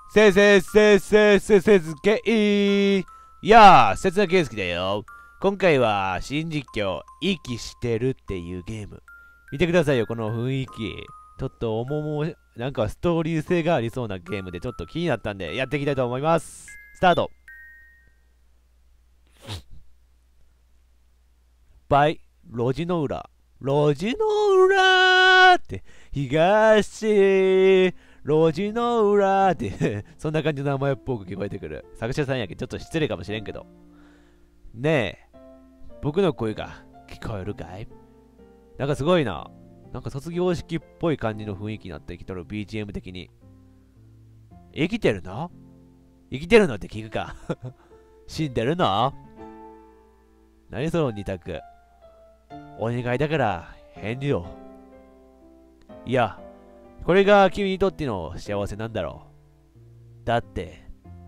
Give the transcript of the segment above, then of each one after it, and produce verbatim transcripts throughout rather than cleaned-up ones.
せせせせせせずけいやあ、せつなけいすきだよ。今回は新実況、息してるっていうゲーム。見てくださいよ、この雰囲気。ちょっと重も、なんかストーリー性がありそうなゲームでちょっと気になったんでやっていきたいと思います。スタート。バイ、路地の裏。路地の裏って、東、路地の裏ってそんな感じの名前っぽく聞こえてくる。作者さんやけちょっと失礼かもしれんけど。ねえ、僕の声が聞こえるかい？なんかすごいな。なんか卒業式っぽい感じの雰囲気になってきとる ビージーエム 的に。生きてるの？生きてるのって聞くか死んでるの？何その二択。お願いだから返事を。いや、これが君にとっての幸せなんだろう。だって、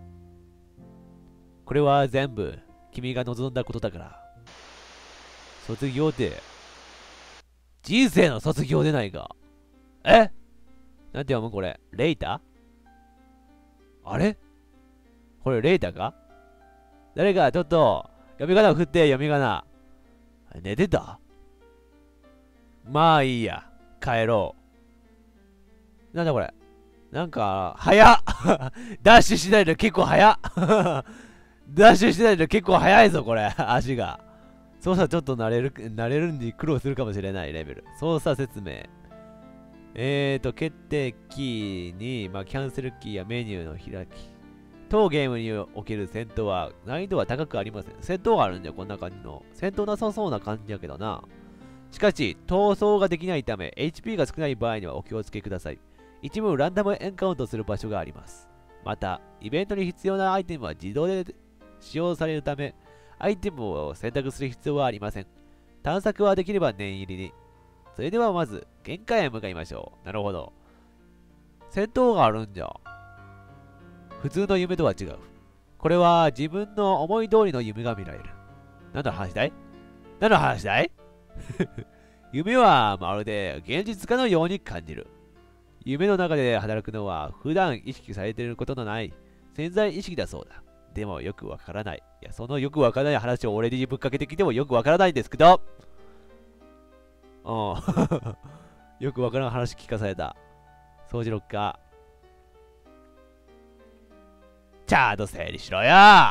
これは全部君が望んだことだから。卒業って、人生の卒業でないか。え？なんて読むこれ。レイタ？あれ？これレイタか？誰かちょっと、読み仮名を振って読み仮名。寝てた？まあいいや。帰ろう。なんだこれ。なんか、早っダッシュしないと結構早っダッシュしないと結構早いぞ、これ。足が。操作ちょっと慣れる、慣れるんで苦労するかもしれないレベル。操作説明。えーと、決定キーに、まあ、キャンセルキーやメニューの開き。当ゲームにおける戦闘は難易度は高くありません。戦闘があるんだよ、こんな感じの。戦闘なさそうな感じやけどな。しかし、逃走ができないため、エイチピー が少ない場合にはお気をつけください。一部ランダムエンカウントする場所があります。また、イベントに必要なアイテムは自動で使用されるため、アイテムを選択する必要はありません。探索はできれば念入りに。それではまず、玄関へ向かいましょう。なるほど。戦闘があるんじゃ。普通の夢とは違う。これは自分の思い通りの夢が見られる。何の話だい？何の話だい夢はまるで現実かのように感じる。夢の中で働くのは普段意識されていることのない潜在意識だそうだ。でもよくわからない。いや、そのよくわからない話を俺にぶっかけてきてもよくわからないんですけど。うん。よくわからん話聞かされた。掃除ロッカー。ちゃんと整理しろよ。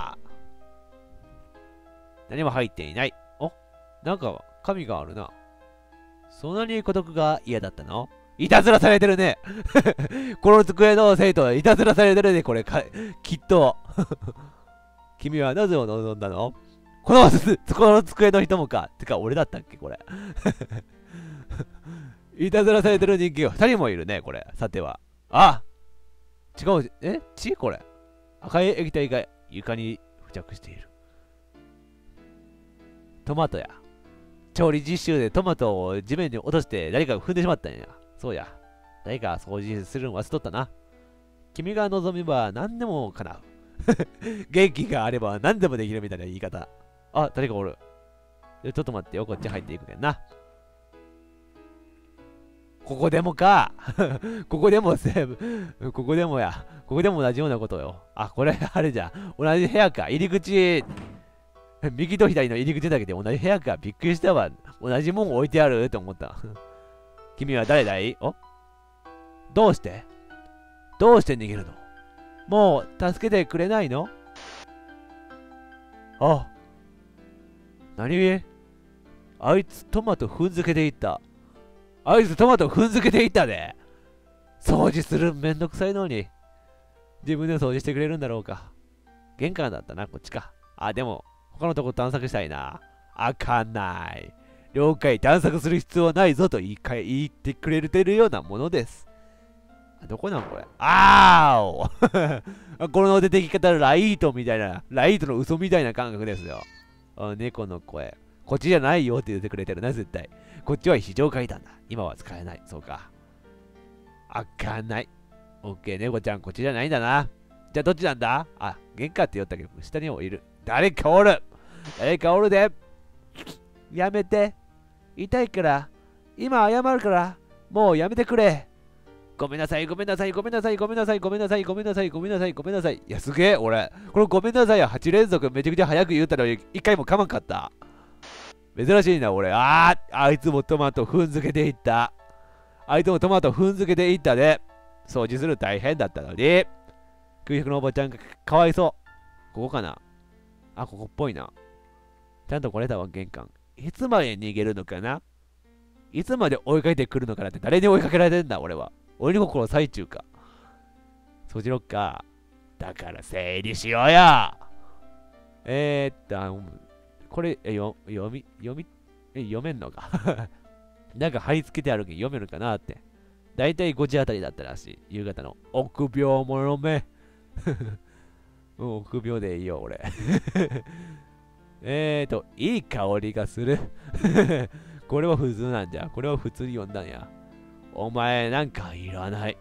何も入っていない。お、なんか紙があるな。そんなに孤独が嫌だったの？いたずらされてるねこの机の生徒はいたずらされてるね、これか。きっと君はなぜを望んだの？このこの机の人もか。てか、俺だったっけ、これいたずらされてる人間がふたりもいるね、これ。さては。あ！違う、え？血？これ。赤い液体が床に付着している。トマトや。調理実習でトマトを地面に落として誰かが踏んでしまったんや。そうや。誰か掃除するの忘れとったな。君が望めば何でも叶う。元気があれば何でもできるみたいな言い方。あ、誰かおる。ちょっと待ってよ、こっち入っていくけんな。ここでもか。ここでもセーブ。ここでもや。ここでも同じようなことよ。あ、これあれじゃ。同じ部屋か。入り口。右と左の入り口だけで同じ部屋か。びっくりしたわ。同じもん置いてあるって思った。君は誰だい？お？どうして？どうして逃げるの？もう助けてくれないの？あ、何？あいつトマト踏んづけていった。あいつトマト踏んづけていったで。掃除するめんどくさいのに。自分で掃除してくれるんだろうか。玄関だったな、こっちか。あ、でも、他のとこ探索したいな。あかんない。了解、探索する必要はないぞと言いか言ってくれてるようなものです。どこなんこれ？あーおこの出てき方、ライトみたいな、ライトの嘘みたいな感覚ですよ。あ、猫の声。こっちじゃないよって言ってくれてるな、絶対。こっちは非常階段だ。今は使えない。そうか。あかんない。オッケー、猫ちゃん、こっちじゃないんだな。じゃあどっちなんだ？あ、玄関って言ったけど、下にもいる。誰かおる。誰かおるで。やめて。痛いから。今謝るから。もうやめてくれ。 ごめんなさい、ごめんなさい、ごめんなさい、ごめんなさい、ごめんなさい、ごめんなさい、ごめんなさい、ごめんなさい。いや、すげえ、俺。このごめんなさいやはち連続めちゃくちゃ早く言うたのに、一回もかまんかった。珍しいな、俺。あー、あいつもトマト踏んづけていった。あいつもトマト踏んづけていったで、掃除する大変だったのに。空白のおばちゃんがかわいそう。ここかな。あ、ここっぽいな。ちゃんとこれだわ、玄関。いつまで逃げるのかないつまで追いかけてくるのかなって誰に追いかけられてんだ、俺は。鬼の心最中か。掃除ろっか。だから整理しようよ。えー、っと、これ、えよ読み、読み、え読めんのか。なんか貼り付けてあるけど読めるかなって。だいたいごじあたりだったらしい。夕方の。臆病者め。もう臆病でいいよ、俺。えーと、いい香りがする。これは普通なんじゃ。これは普通に読んだんや。お前なんかいらない。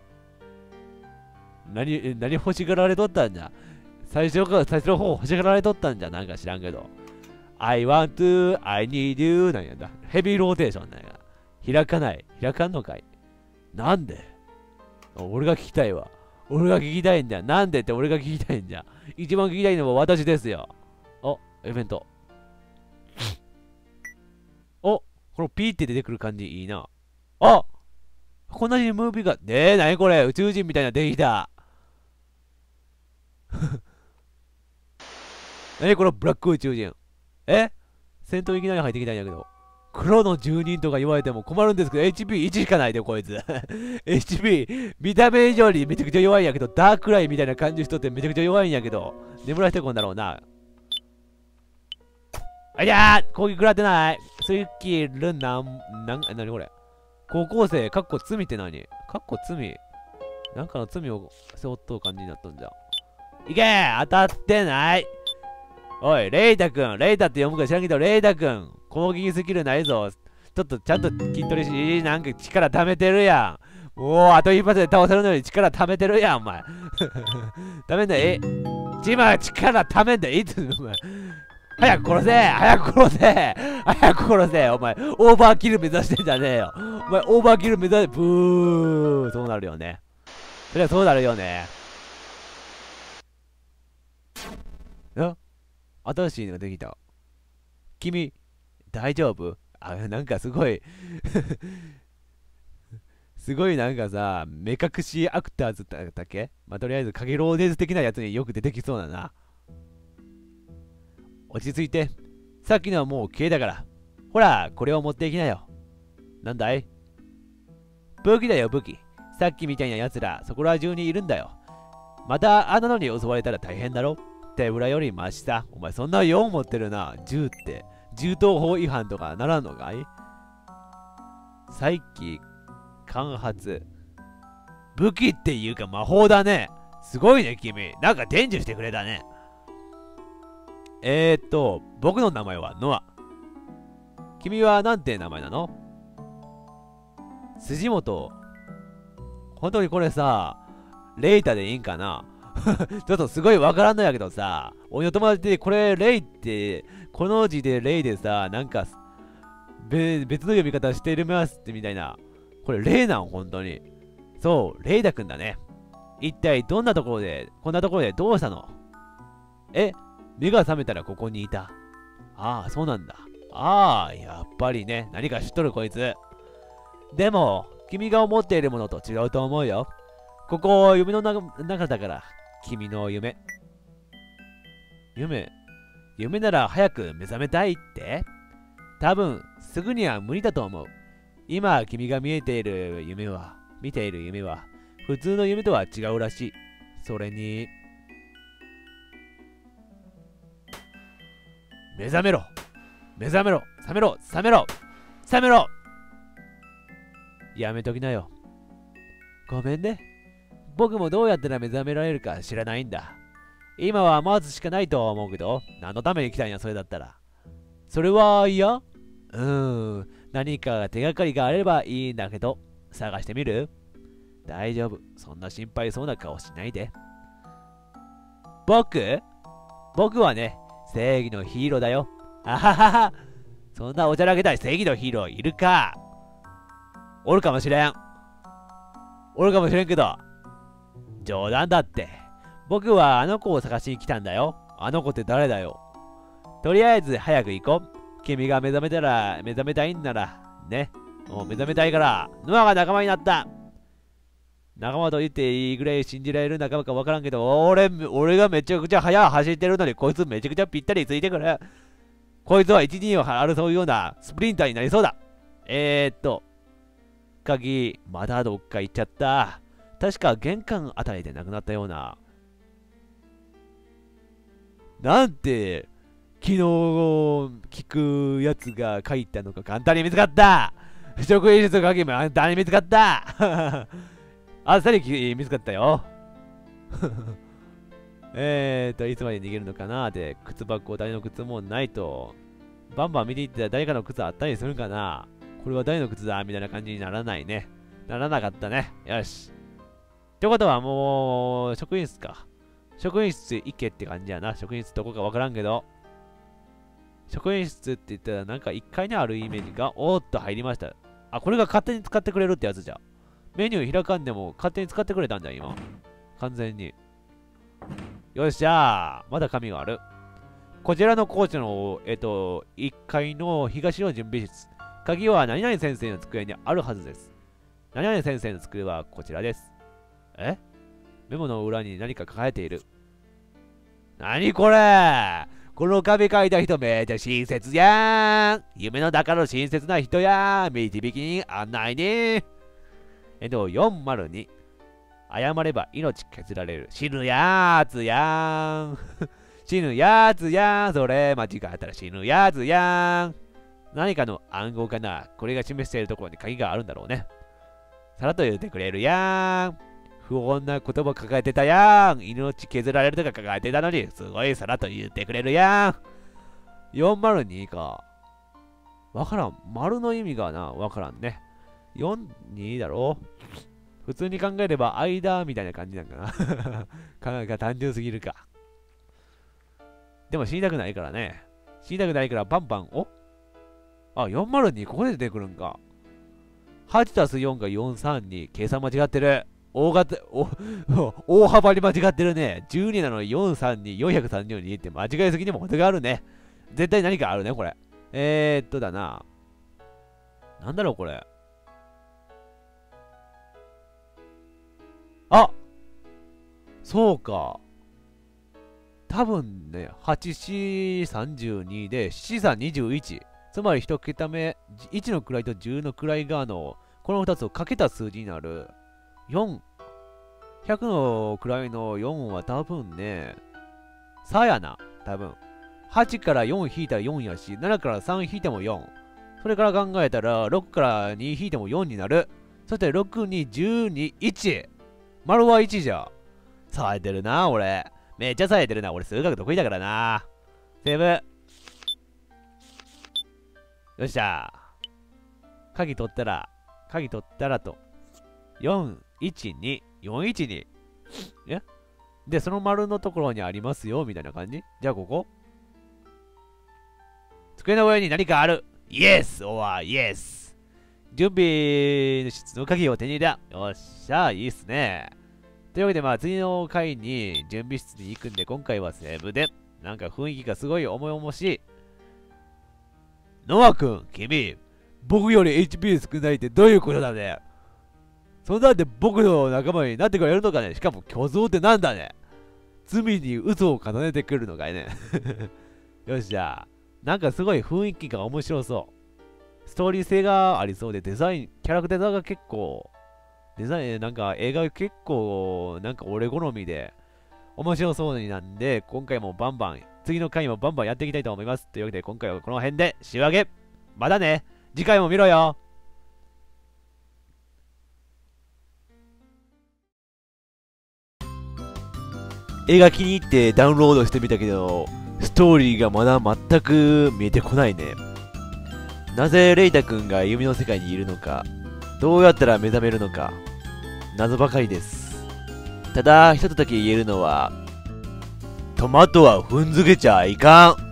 何、何欲しがられとったんじゃ。最初から最初の方欲しがられとったんじゃ。なんか知らんけど。I want to, I need you なんやだ。ヘビーローテーションなんや。開かない。開かんのかい。なんで俺が聞きたいわ。俺が聞きたいんだ。なんでって俺が聞きたいんじゃ。一番聞きたいのは私ですよ。お、イベント。お、このピーって出てくる感じいいな。あ、こんなにムービーが。ねえ、なにこれ宇宙人みたいな出てきた。なにこのブラック宇宙人。え戦闘いきなり入ってきたんやけど。黒の住人とか言われても困るんですけど、エイチピーいち しかないで、こいつ。エイチピー、見た目以上にめちゃくちゃ弱いんやけど、ダークライみたいな感じの人ってめちゃくちゃ弱いんやけど、眠らせてこんだろうな。ありゃー攻撃食らってないスイッキルンなん、なん、なにこれ高校生、かっこ罪って何かっこ罪なんかの罪を背負っとる感じになったんじゃ。いけー当たってないおい、レイタくん、レイタって読むか知らんけど、レイタくん、攻撃スキルないぞ。ちょっとちゃんと筋トレし、なんか力貯めてるやん。おお、あと一発で倒せるのに力貯めてるやん、お前。貯めんだ、えチーマー力貯めんだ、いつ、お前。早く殺せ早く殺せ早く殺せお前、オーバーキル目指してんじゃねえよ。お前、オーバーキル目指して、ブーそうなるよね。そりゃそうなるよね。あ新しいのができた。君、大丈夫あ、なんかすごいすごいなんかさ、目隠しアクターズだったっけまあ、とりあえず、影ローデーズ的なやつによく出てきそうだな。落ち着いて。さっきのはもう消えたから。ほら、これを持っていきなよ。なんだい武器だよ、武器。さっきみたいな奴ら、そこら中にいるんだよ。また、あんなのに襲われたら大変だろ手ぶらよりマシさ。お前そんなよう持ってるな。銃って。銃刀法違反とかならんのかい再起、間髪。武器っていうか魔法だね。すごいね、君。なんか伝授してくれたね。えーっと、僕の名前はノア。君はなんて名前なの辻本。本当にこれさ、レイタでいいんかなちょっとすごいわからんのやけどさ、俺の友達でこれレイって、この字でレイでさ、なんか、べ別の読み方してるますってみたいな。これレイなん本当に。そう、レイダくんだね。一体どんなところで、こんなところでどうしたのえ目が覚めたらここにいた。ああ、そうなんだ。ああ、やっぱりね。何か知っとるこいつ。でも、君が思っているものと違うと思うよ。ここ、夢の中だから、君の夢。夢夢なら早く目覚めたいって多分、すぐには無理だと思う。今、君が見えている夢は、見ている夢は、普通の夢とは違うらしい。それに、目覚めろ目覚めろ覚めろ覚めろ覚めろやめときなよ。ごめんね。僕もどうやったら目覚められるか知らないんだ。今は待つしかないとは思うけど、何のために来たんや、それだったら。それは嫌うーん。何か手がかりがあればいいんだけど、探してみる大丈夫。そんな心配そうな顔しないで。僕僕はね、正義のヒーローだよ。あははは。そんなおちゃらけたい正義のヒーローいるかおるかもしれん。 おるかもしれんけど。冗談だって。僕はあの子を探しに来たんだよ。あの子って誰だよ。とりあえず早く行こう。君が目覚めたら、目覚めたいんなら、ね。もう目覚めたいから、ノアが仲間になった。仲間と言っていいぐらい信じられる仲間かわからんけど、俺、俺がめちゃくちゃ速い走ってるのに、こいつめちゃくちゃぴったりついてくる。こいつはいち、にを争うようなスプリンターになりそうだ。えー、っと、鍵、まだどっか行っちゃった。確か玄関あたりで亡くなったような。なんて、昨日聞くやつが書いたのが簡単に見つかった。職員室の鍵も簡単に見つかった。あっさり見つかったよ。えーと、いつまで逃げるのかなって、靴箱、誰の靴もないと。バンバン見ていったら誰かの靴あったりするかな。これは誰の靴だみたいな感じにならないね。ならなかったね。よし。ってことはもう、職員室か。職員室行けって感じやな。職員室どこかわからんけど。職員室って言ったらなんかいっかいにあるイメージが、おーっと入りました。あ、これが勝手に使ってくれるってやつじゃ。メニュー開かんでも勝手に使ってくれたんだ、今。完全に。よっしゃー。まだ紙がある。こちらの校舎の、えっと、いっかいの東の準備室。鍵は何々先生の机にあるはずです。何々先生の机はこちらです。え？メモの裏に何か書かれている。何これ？この紙書いた人めっちゃ親切やん。夢の中の親切な人やん。導きに案内に。えっと、よんまるに。謝れば命削られる。死ぬやつやん。死ぬやつやん。それ間違ったら死ぬやつやん。何かの暗号かな。これが示しているところに鍵があるんだろうね。さらっと言ってくれるやん。不穏な言葉抱えてたやん。命削られるとか抱えてたのに、すごいさらっと言ってくれるやん。よんまるにか。わからん。丸の意味がな、わからんね。よんにだろう。普通に考えれば間みたいな感じなんかな。考えが単純すぎるか。でも死にたくないからね。死にたくないからバンバン、おあ、よんまるにここで出てくるんか。はちたすよんがよんさんに、計算間違ってる。大型、お、大幅に間違ってるね。じゅうになのによんさんに、よんひゃくさんじゅうにって間違いすぎにも程があるね。絶対何かあるね、これ。えー、っとだな。なんだろう、これ。あ、そうか。多分ね、はち、よん、さんじゅうにで、なな、さん、にじゅういち。つまり一桁目、いちの位とじゅうの位がの、このふたつをかけた数字になる。よん。ひゃくの位のよんは多分ね、さやな。多分。はちからよん引いたらよんやし、ななからさん引いてもよん。それから考えたら、ろくからに引いてもよんになる。そしてろくに、じゅうに、いち。丸はいちじゃ。冴えてるな、俺。めっちゃ冴えてるな。俺数学得意だからな。セーブ。よっしゃ。鍵取ったら、鍵取ったらと。よん、いち、に、よん、いち、に。えで、その丸のところにありますよ、みたいな感じ。じゃあ、ここ机の上に何かある。イエスおわ、イエス準備室の鍵を手に入れた。よっしゃ、いいっすね。というわけで、まあ、次の回に準備室に行くんで、今回はセーブで。なんか雰囲気がすごい重々しい。ノア君、君、僕より エイチピー 少ないってどういうことだね。そんなんで僕の仲間になってくれるのかね。しかも虚像ってなんだね。罪に嘘を重ねてくるのかいね。よっしゃ。なんかすごい雰囲気が面白そう。ストーリー性がありそうで、デザイン、キャラクターが結構、デザイン、なんか映画結構、なんか俺好みで、面白そうになんで、今回もバンバン、次の回もバンバンやっていきたいと思います。というわけで、今回はこの辺で、仕上げ。またね。次回も見ろよ。映画気に入ってダウンロードしてみたけど、ストーリーがまだ全く見えてこないね。なぜレイタ君が夢の世界にいるのか、どうやったら目覚めるのか、謎ばかりです。ただ、一つだけ言えるのは、トマトは踏んづけちゃいかん。